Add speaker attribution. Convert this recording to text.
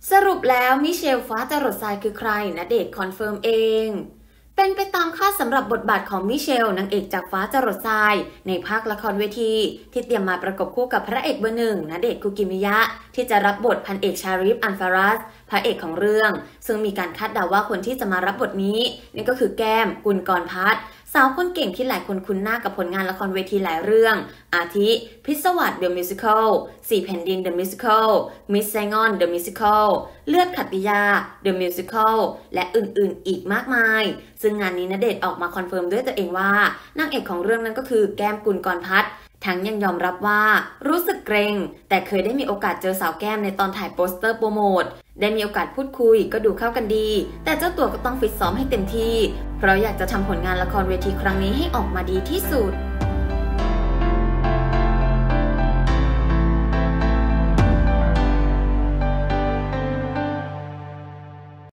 Speaker 1: สรุปแล้วมิเชลฟ้าจรดทรายคือใครณเดชน์คอนเฟิร์มเองเป็นไปตามคาดสำหรับบทบาทของมิเชลนางเอกจากฟ้าจรดทรายในภาคละครเวทีที่เตรียมมาประกบคู่กับพระเอกเบอร์หนึ่งณเดชน์คุกิมิยะที่จะรับบทพันเอกชาริฟอันฟารัสพระเอกของเรื่องซึ่งมีการคาดเดาว่าคนที่จะมารับบทนี้นี่ก็คือแก้มกุลกรพัฒน์สาวคนเก่งที่หลายคนคุ้นหน้ากับผลงานละครเวทีหลายเรื่องอาทิพิศวาสเดอะมิวสิคลสี่แผ่นดินเดอะมิวสิคลมิสไซงอนเดอะมิวสิคลเลือดขัตติยาเดอะมิวสิคลและอื่นๆอีกมากมายซึ่งงานนี้ณเดชน์ออกมาคอนเฟิร์มด้วยตัวเองว่านางเอกของเรื่องนั้นก็คือแก้มกุลกรพัฒน์ทั้งยังยอมรับว่ารู้สึกเกรงแต่เคยได้มีโอกาสเจอสาวแก้มในตอนถ่ายโปสเตอร์โปรโมทได้มีโอกาสพูดคุยก็ดูเข้ากันดีแต่เจ้าตัวก็ต้องฟิตซ้อมให้เต็มที่เพราะอยากจะทำผลงานละครเวทีครั้งนี้ให้ออกมาดีที่สุด